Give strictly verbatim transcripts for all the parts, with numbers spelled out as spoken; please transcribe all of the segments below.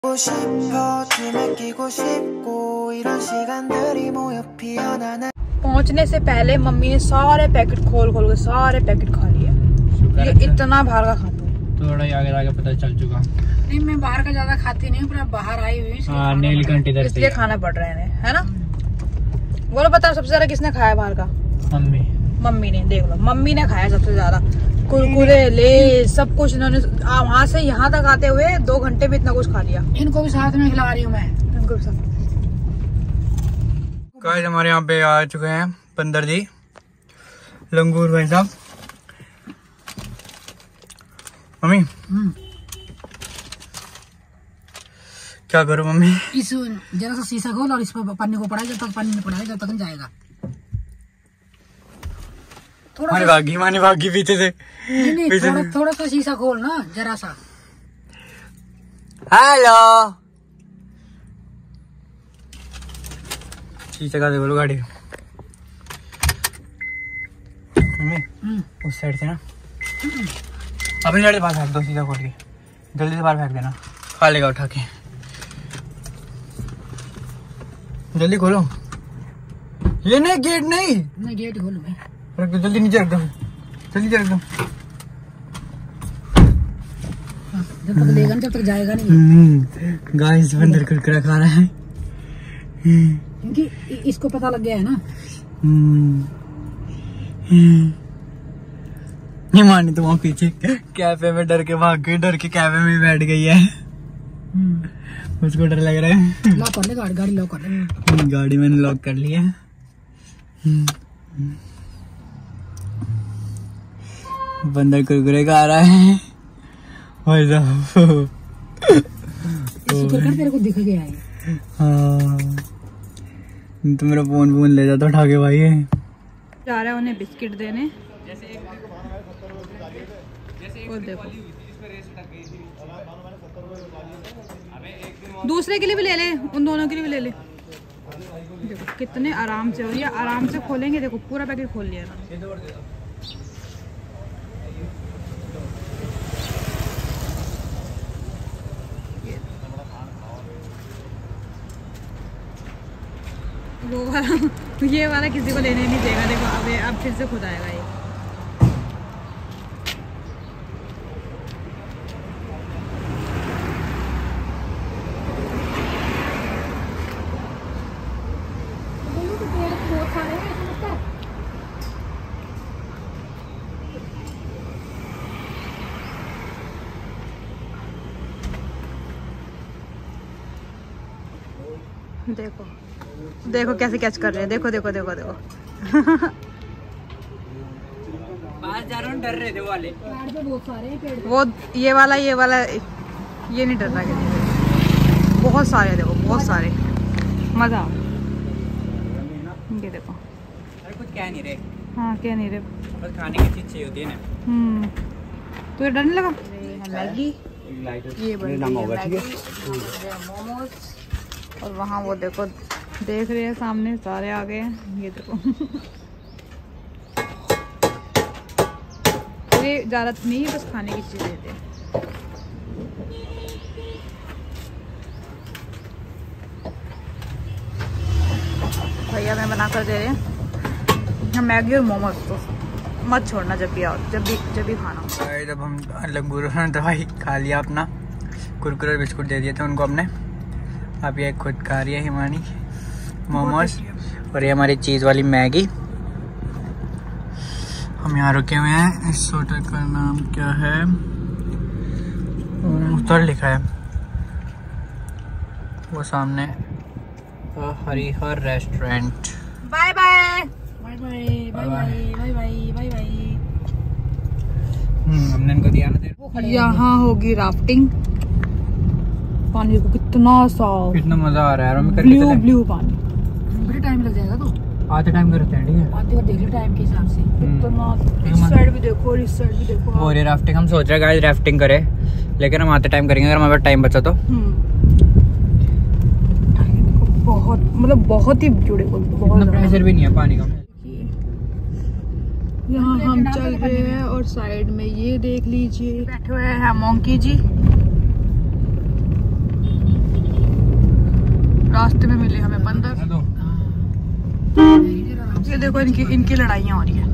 पहुंचने से पहले मम्मी ने सारे पैकेट खोल खोल के सारे पैकेट खा लिए। ये इतना बाहर का खाते हैं। थोड़ा ही आगे आगे पता चल चुका। नहीं, मैं बाहर का ज्यादा खाती नहीं हूँ, बाहर आई हुई इसलिए खाना पड़ रहा है, है ना? बोलो बताओ सबसे ज्यादा किसने खाया बाहर का? मम्मी। मम्मी ने, देख लो मम्मी ने खाया सबसे ज्यादा। कुरकुरे ले सब कुछ इन्होंने वहाँ से यहाँ तक आते हुए दो घंटे में इतना कुछ खा लिया। इनको भी साथ में खिला रही हूँ मैं। इनको भी साथ। गाइस हमारे यहाँ पे आ चुके हैं बंदर जी, लंगूर भाई साहब। मम्मी क्या करूँ मम्मी? इस जरा सा शीशा खोल और इस पर पन्नी को पड़ा, जब तक पन्नी में पड़ा जब तक जाएगा। माने भागी माने भागी पीछे से। नहीं नहीं थोड़ा, थोड़ा सा शीशा खोल ना जरा सा। हेलो शीशा का दे बोलो गाड़ी। मम्मी उस साइड से ना अपनी साइड से बाहर फेंक दो, शीशा खोल के जल्दी से बाहर फेंक देना, खा लेगा उठा के। जल्दी खोलो। ये नहीं गेट नहीं नहीं गेट खोलो भाई। रख दो जल्दी, नीचे रख दो, जल्दी रख दो। जब तक लेगा जब तक जाएगा नहीं। गाइस बंदर कुरकुरा खा रहा है क्योंकि इसको पता लग गया है ना। ये मानी तो वहाँ पीछे कैफे में डर के भाग गई, डर के कैफे में बैठ गई है। उसको डर लग रहा है। लॉक कर ले गाड़ी, गाड़ी लॉक कर ले। गाड़ी मैंने लॉक कर लिया। बंदर कुरकुरे खा रहा है भाई साहब। तेरे को दिख गया है। हाँ तो मेरा फोन फोन ले जाता उठा के भाई। जा रहा है उन्हें बिस्किट देने। और देखो दूसरे के लिए भी ले ले, उन दोनों के लिए भी ले ले। देखो कितने आराम से, और ये आराम से खोलेंगे। देखो पूरा पैकेट खोल लिया ना। वो वाला ये वाला किसी को लेने नहीं देगा। देखो अब अब फिर से खुद आएगा ये। देखो देखो कैसे कैच कर रहे हैं। देखो देखो देखो देखो बाहर जा रहा हूँ, डर रहे थे वाले। बहुत सारे पेड़। वो ये वाला ये वाला ये नहीं डर रहा है। बहुत सारे देखो, बहुत सारे। मजा ये देखो। अरे कुछ कह नहीं रहे। हाँ क्या नहीं रहे, बस खाने की चीज चाहिए होती है ना। हम्म तो डर नहीं लगा? मैगी ये बड़ी मैगी, मोमोज। और वहाँ वो देखो देख रहे हैं सामने सारे आ गए हैं। ये देखो ये ज़्यादा नहीं, बस खाने की चीज़ देते हैं। भैया मैं बना कर दे रहे हैं मैगी और मोमोज। तो मत छोड़ना जब भी आओ, जब भी जब भी खाना हो। जब हम लंगूरों ने दवाई खा लिया, अपना कुरकुरे बिस्कुट दे दिए थे उनको हमने। अब ये खुद खा रही है हिमानी मोमोज, और ये हमारी चीज़ वाली मैगी। हम यहाँ रुके हुए हैं। इस होटल का नाम क्या है? उत्तर लिखा है वो सामने, Harihar restaurant. Bye bye bye bye bye bye bye bye bye bye. हमने इनको दिया ना। यहाँ होगी राफ्टिंग। पानी को कितना साफ, कितना मजा आ रहा है। ब्लू ब्लू पानी। बड़ा टाइम लग जाएगा तो आते टाइम करते हैं, ठीक है? आते को देख लो टाइम के हिसाब से। कितना इस साइड भी देखो और इस साइड भी देखो। और ये राफ्टिंग हम सोच रहे हैं गाइस राफ्टिंग करें, लेकिन हम आते टाइम करेंगे अगर हमारे पास टाइम बचा तो। बहुत मतलब बहुत ही ब्यूटीफुल, बहुत प्रेशर भी नहीं है पानी का। यहाँ हम चल रहे हैं और साइड में ये देख लीजिए बैठे हुए हैं मोंकी जी। मिले हमें बंदर। ये देखो इनकी इनकी लड़ाइयाँ हो रही है।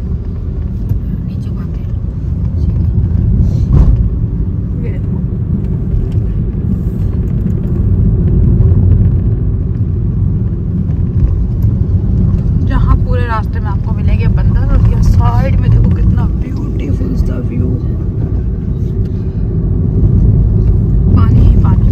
जहाँ पूरे रास्ते में आपको मिलेंगे बंदर, और ये साइड में देखो कितना ब्यूटीफुल सा व्यू, पानी ही पानी।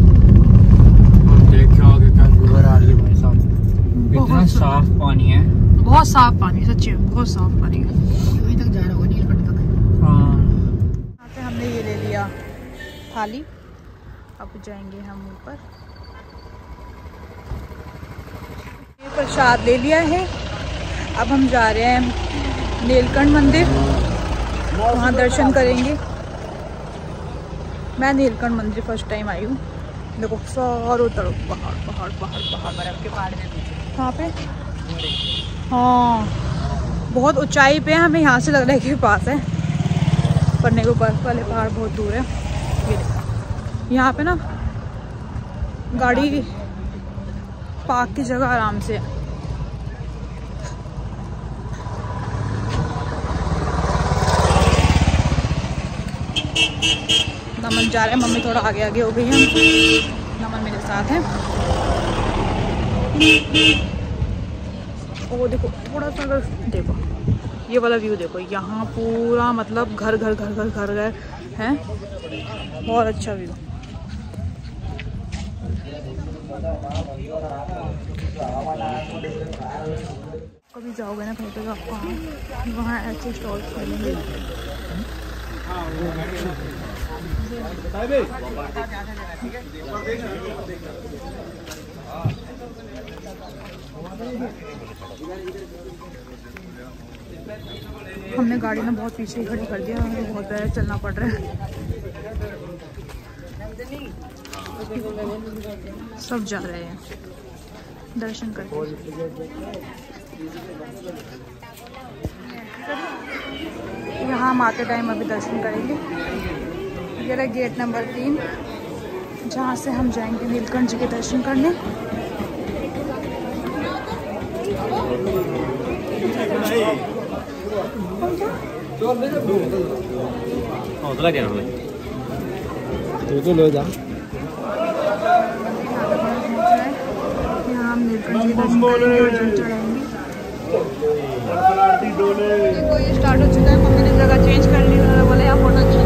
इतना साफ पानी है, बहुत साफ पानी, सच्ची में बहुत साफ पानी है। वहीं तक जा रहा होगा नीलकंठ तक। हाँ। यहाँ पे हमने ये ले लिया थाली, अब जाएंगे हम ऊपर। ये प्रसाद ले लिया है, अब हम जा रहे हैं नीलकंठ मंदिर, वहाँ दर्शन करेंगे। मैं नीलकंठ मंदिर फर्स्ट टाइम आई हूँ। देखो चारों तरफ पहाड़ पहाड़ पहाड़ पहाड़, बर्फ के पहाड़ में वहाँ पे। हाँ बहुत ऊंचाई पे है, हमें यहाँ से लग रहा है कि पास है, पढ़ने के बर्फ वाले पहाड़ बहुत दूर है। ये देखो यहाँ पे ना गाड़ी पार्क की जगह आराम से है। नमन जा रहे हैं, मम्मी थोड़ा आगे आगे हो गई है, नमन मेरे साथ है। ओ देखो थोड़ा सा अगर देखो ये वाला व्यू देखो, यहाँ पूरा मतलब घर घर घर घर घर घर है, बहुत अच्छा व्यू। कभी जाओगे ना कहीं पे तो आपको वहाँ ऐसे स्टॉल मिलेंगे। हमने गाड़ी ना बहुत पीछे ही खड़ी कर दिया, हमें बहुत पैर चलना पड़ रहा है। सब जा रहे हैं दर्शन करके। यहाँ हम आते टाइम अभी दर्शन करेंगे। ये रहा गेट नंबर तीन, जहाँ से हम जाएंगे नीलकंठ जी के दर्शन करने। हौसला क्या है तो तो ले जा। यहाँ हम नीलकंठ जी के दर्शन करेंगे और जल चढ़ाएंगे। देखो ये स्टार्ट हो चुका है, मम्मी ने जगह चेंज कर ली, उन्होंने बोला यहाँ फोटो अच्छा